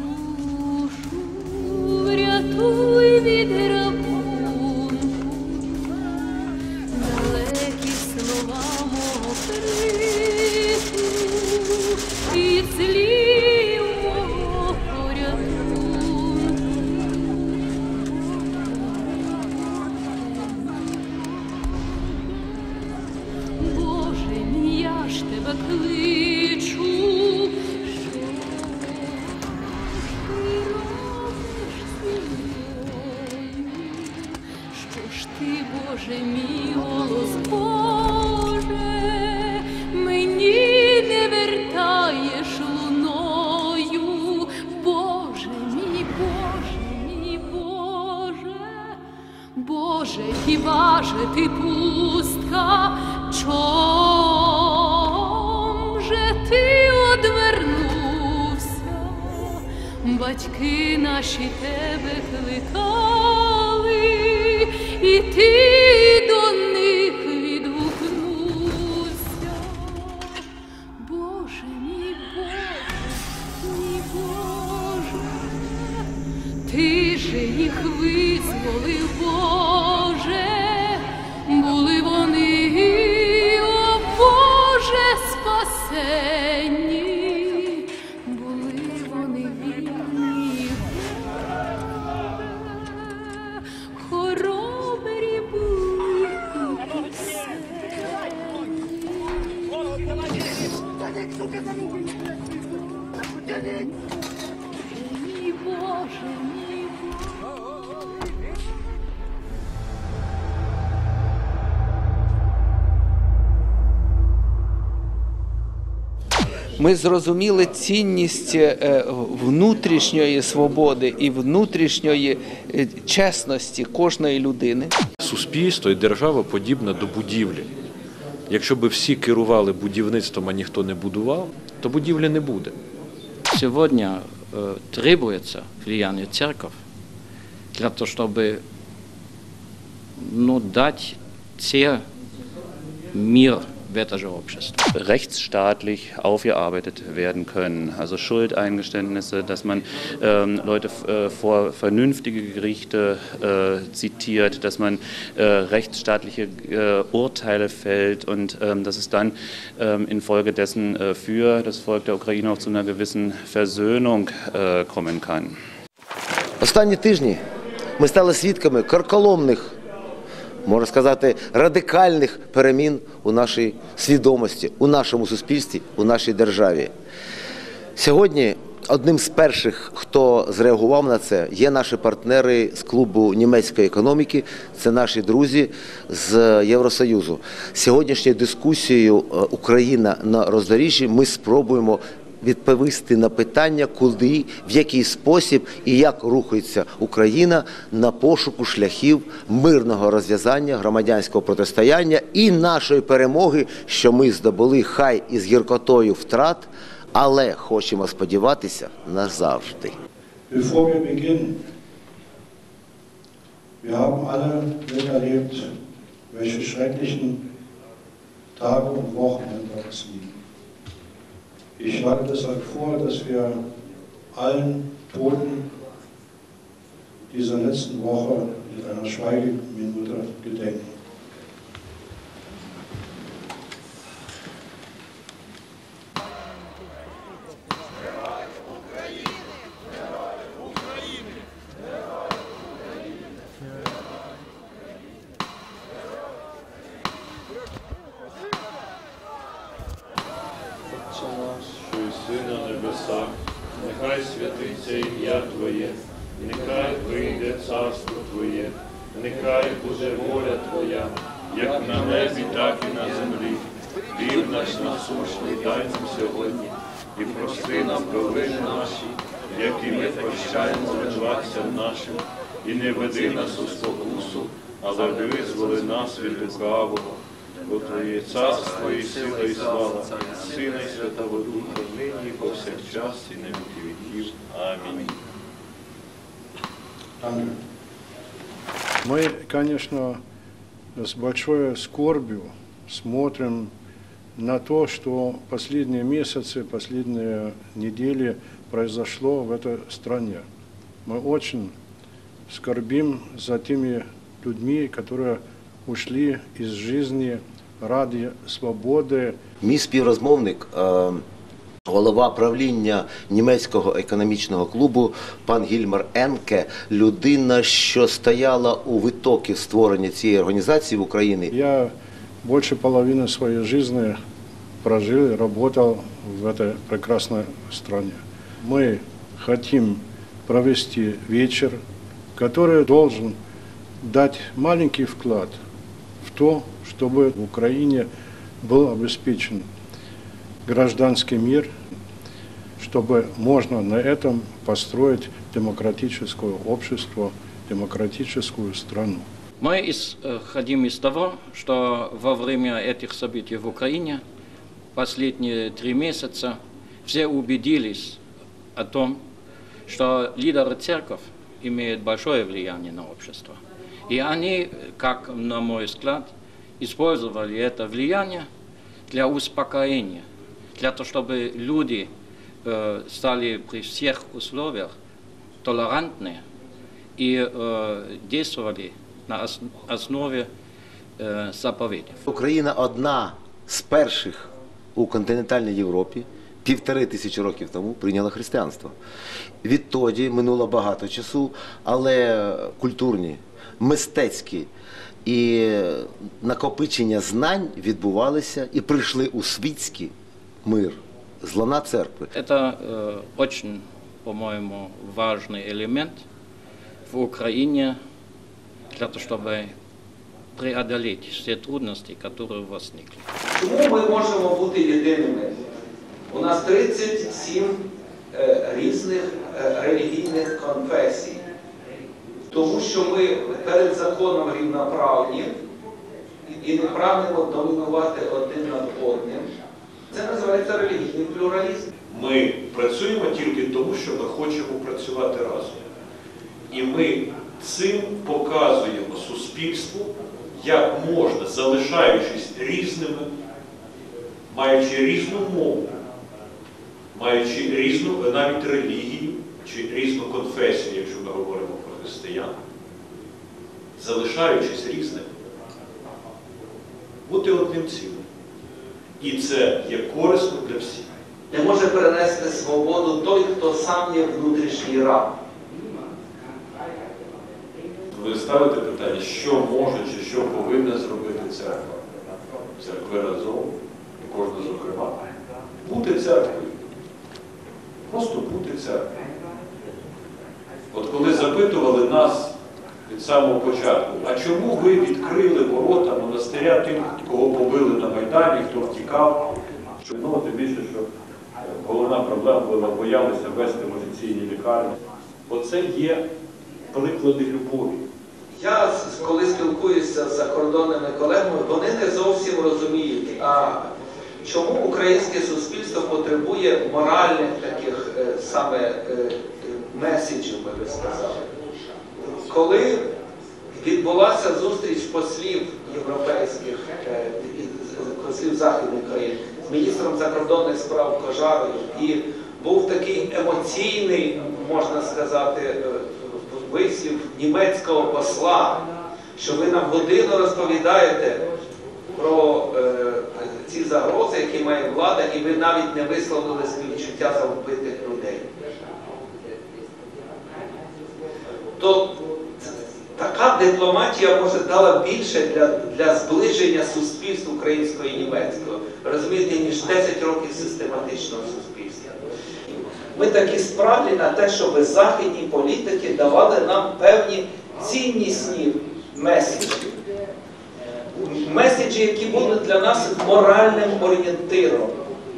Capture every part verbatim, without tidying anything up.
Боже мій, голос Боже, мені не вертаєш луною. Боже мій, Боже мій, Боже, Боже, хіба же ти пустка, чом же ти одвернувся? Батьки наші тебе кликали, і ти до них відгукнувся. Боже мій, Боже, мій Боже, ти же їх визволив, Боже, були вони, о Боже, спасенні, були вони вільні, хоробрі були пісень. Мій Боже, мій Боже. Ми зрозуміли цінність внутрішньої свободи і внутрішньої чесності кожної людини. Суспільство і держава подібна до будівлі. Якщо б всі керували будівництвом, а ніхто не будував, то будівлі не буде. Сегодня э, требуется влияние церкви для того, чтобы ну, дать те мир в это же общество. Rechtsstaatlich aufgearbeitet werden können, also Schuldeingeständnisse, dass man ähm, Leute äh, vor vernünftige Gerichte äh, zitiert, dass man äh, rechtsstaatliche äh, Urteile fällt und ähm, dass es dann ähm, infolgedessen äh, für das Volk der Ukraine auch zu einer gewissen Versöhnung äh, kommen kann. Останні тижні ми стали свідками карколомних, можна сказати, радикальних перемін у нашій свідомості, у нашому суспільстві, у нашій державі. Сьогодні одним з перших, хто зреагував на це, є наші партнери з клубу німецької економіки, це наші друзі з Євросоюзу. Сьогоднішньою дискусією «Україна на роздоріжжі» ми спробуємо відповісти на питання, куди, в який спосіб і як рухається Україна на пошуку шляхів мирного розв'язання, громадянського протистояння і нашої перемоги, що ми здобули хай із гіркотою втрат, але хочемо сподіватися назавжди. Bevor wir beginnen, wir haben alle miterlebt, welche schrecklichen Tage und Wochen hinter uns liegen. Ich schlage deshalb vor, dass wir allen Toten dieser letzten Woche mit einer Schweigeminute gedenken. Що єси на небесах, нехай святиться ім'я Твоє, нехай прийде царство Твоє, нехай буде воля Твоя, як на небі, так і на землі. Хліб наш насущний дай нам сьогодні, і прости нам провини наші, які ми прощаємо винуватцям нашим, і не веди нас у спокусу, але визволи нас від лукавого. Бо Твоє царство і сила і слава, Сина і Святого Духа, нині і повсякчас і на віки віків. Амінь. Мы, конечно, с большой скорбью смотрим на то, что последние месяцы, последние недели произошло в этой стране. Мы очень скорбим за теми людьми, которые ушли из жизни ради свободи. Мій співрозмовник, е, голова правління німецького економічного клубу, пан Гільмар Енке, людина, що стояла у витокі створення цієї організації в Україні. Я більше половины своей жизни прожил и работал в этой прекрасной стране. Мы хотим провести вечер, который должен дать маленький вклад в то, чтобы в Украине был обеспечен гражданский мир, чтобы можно на этом построить демократическое общество, демократическую страну. Мы исходим из того, что во время этих событий в Украине последние три месяца все убедились о том, что лидеры церкви имеют большое влияние на общество. И они, как на мой взгляд, использовали это влияние для успокоения, для того, чтобы люди э, стали при всех условиях толерантны и э, действовали на основі е, заповідів. Україна одна з перших у континентальній Європі півтори тисячі років тому прийняла християнство. Відтоді минуло багато часу, але культурні, мистецькі і накопичення знань відбувалися і прийшли у світський мир з лона церкви. Це е, дуже, по-моєму, важний елемент в Україні, для того, чтобы преодолеть все трудности, которые возникли. Чому ми можемо бути єдиними? У нас тридцять сім е, різних е, релігійних конфесій. Тому що ми перед законом рівноправні і не прагнемо домінувати один над одним. Це називається релігійний плюралізм. Ми працюємо тільки тому, що ми хочемо працювати разом. І ми цим показуємо суспільству, як можна, залишаючись різними, маючи різну мову, маючи різну навіть релігію чи різну конфесію, якщо ми говоримо про християн, залишаючись різними, бути одним цілим. І це є корисно для всіх. Не може перенести свободу той, хто сам є внутрішній раб. Ви ставите питання, що може чи що повинна зробити церква? Церкви разом, і кожна зокрема. Бути церквою. Просто бути церквою. От коли запитували нас від самого початку, а чому ви відкрили ворота монастиря тим, кого побили на Майдані, хто втікав? Ну, тим більше, що головна проблема була, боялися вести в офіційні лікарні. Оце є приклади любові. Я, коли спілкуюся з закордонними колегами, вони не зовсім розуміють, а чому українське суспільство потребує моральних таких е, саме е, меседжів, ми би сказали. Коли відбулася зустріч послів європейських, е, послів західних країн з міністром закордонних справ Кожарою, і був такий емоційний, можна сказати, вислів німецького посла, що ви нам годину розповідаєте про е, ці загрози, які має влада, і ви навіть не висловили співчуття за вбитих людей. То така дипломатія, може, дала більше для, для зближення суспільств українського і німецького, розумієте, ніж десять років систематичного суспільства. Ми такі справді на те, щоб західні політики давали нам певні ціннісні меседжі. Меседжі, які будуть для нас моральним орієнтиром.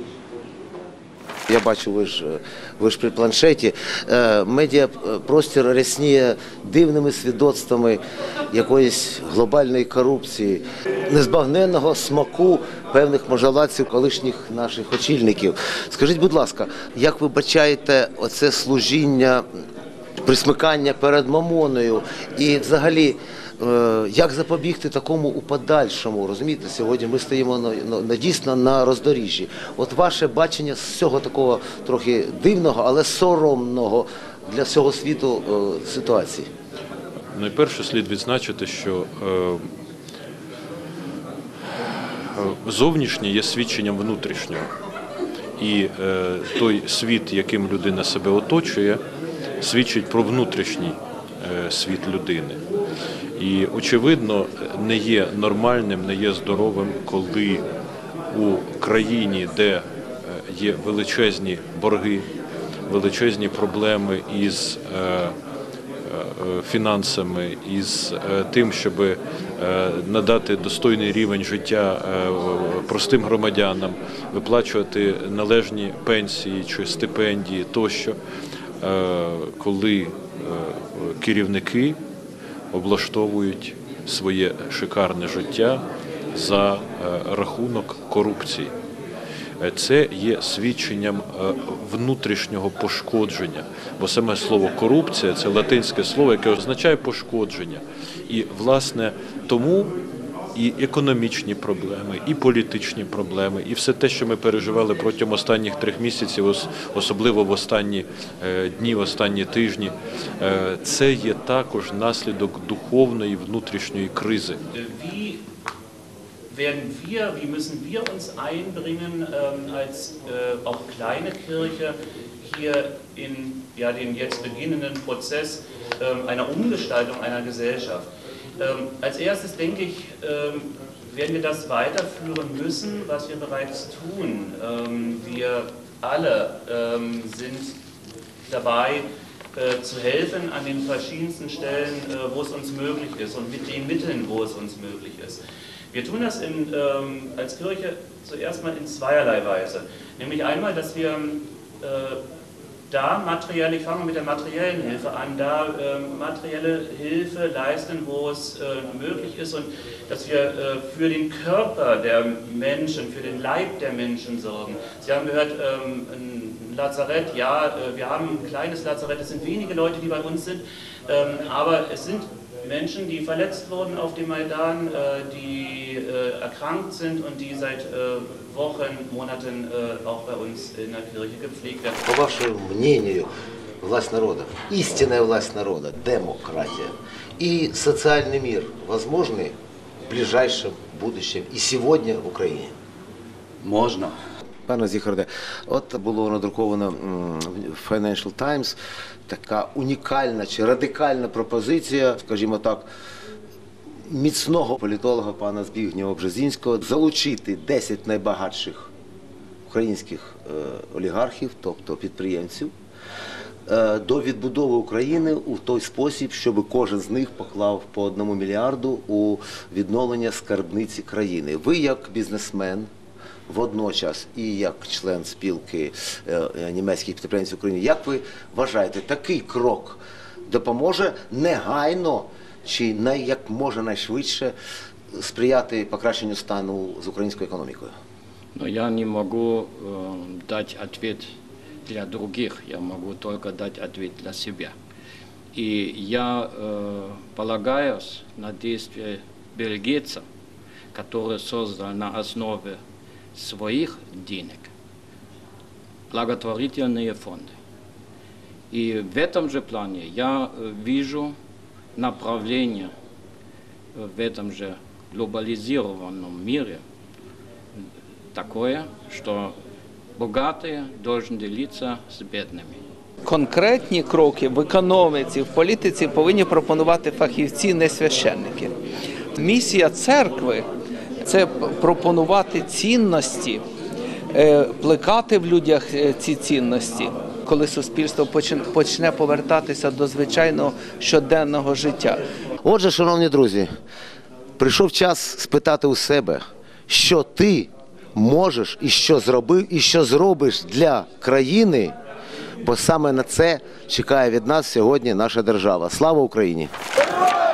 Я бачу, ви ж, ви ж при планшеті. Медіапростір рясніє дивними свідоцтвами якоїсь глобальної корупції, незбагненного смаку певних можновладців, колишніх наших очільників. Скажіть, будь ласка, як ви бачаєте оце служіння, присмикання перед Мамоною і взагалі Е, Як запобігти такому у подальшому? Розумієте, сьогодні ми стоїмо на, на, на, дійсно на роздоріжжі. От ваше бачення з цього такого трохи дивного, але соромного для всього світу е, ситуації. Найперше слід відзначити, що е, зовнішнє є свідченням внутрішнього. І е, той світ, яким людина себе оточує, свідчить про внутрішній е, світ людини. І, очевидно, не є нормальним, не є здоровим, коли у країні, де є величезні борги, величезні проблеми із е, фінансами, із тим, щоб надати достойний рівень життя простим громадянам, виплачувати належні пенсії чи стипендії тощо, коли керівники облаштовують своє шикарне життя за рахунок корупції. Це є свідченням внутрішнього пошкодження, бо саме слово «корупція» – це латинське слово, яке означає пошкодження. І, власне, тому і економічні проблеми, і політичні проблеми, і все те, що ми переживали протягом останніх трьох місяців, особливо в останні дні, в останні тижні, це є також наслідок духовної внутрішньої кризи. Werden wir, wie müssen wir uns einbringen ähm, als äh, auch kleine Kirche hier in ja, den jetzt beginnenden Prozess ähm, einer Umgestaltung einer Gesellschaft? Ähm, als erstes denke ich, ähm, werden wir das weiterführen müssen, was wir bereits tun. Ähm, wir alle ähm, sind dabei, äh, zu helfen an den verschiedensten Stellen, äh, wo es uns möglich ist und mit den Mitteln, wo es uns möglich ist. Wir tun das in, ähm, als Kirche zuerst mal in zweierlei Weise. Nämlich einmal, dass wir äh, da materiell, ich fange mit der materiellen Hilfe an, da äh, materielle Hilfe leisten, wo es äh, möglich ist und dass wir äh, für den Körper der Menschen, für den Leib der Menschen sorgen. Sie haben gehört, ähm, ein Lazarett, ja, äh, wir haben ein kleines Lazarett, es sind wenige Leute, die bei uns sind, ähm, aber es sind Menschen, die verletzt wurden auf dem Maidan, äh, die äh, erkrankt sind und die seit äh, Wochen, Monaten äh, auch bei uns in der Kirche gepflegt werden. По вашему мнению, власть народа, истинная власть народа, демократия и социальный мир возможны в ближайшем будущем и сегодня в Україні? Можна. Пане Зіхарде, от було надруковано в Financial Times така унікальна чи радикальна пропозиція, скажімо так, міцного політолога пана Збігнєва Бжезінського залучити десять найбагатших українських олігархів, тобто підприємців, до відбудови України у той спосіб, щоб кожен з них поклав по одному мільярду у відновлення скарбниці країни. Ви як бізнесмен, водночас і як член спілки німецьких підприємців України, як ви вважаєте, такий крок допоможе негайно чи най, як може найшвидше сприяти покращенню стану з українською економікою? Но я не могу э, дать ответ для других, я могу только дать ответ для себя. И я э, полагаюсь на действия бельгийцев, которые создали на основе своих денег благотворительные фонды. И в этом же плане я вижу направление в этом же глобализированном мире такое, что богатые должны делиться с бедными. Конкретні кроки в економіці, в політиці повинні пропонувати фахівці, не священники. Місія церкви – це пропонувати цінності, плекати в людях ці цінності, коли суспільство почне повертатися до звичайного щоденного життя. Отже, шановні друзі, прийшов час спитати у себе, що ти можеш і що зробив, і що зробиш для країни, бо саме на це чекає від нас сьогодні наша держава. Слава Україні!